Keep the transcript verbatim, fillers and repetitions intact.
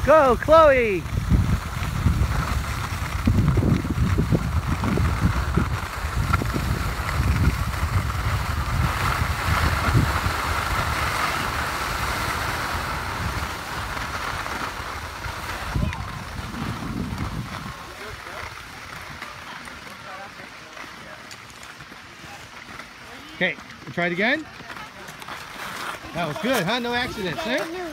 Go, Chloe! Okay, try it again. That was good, huh? No accidents, eh?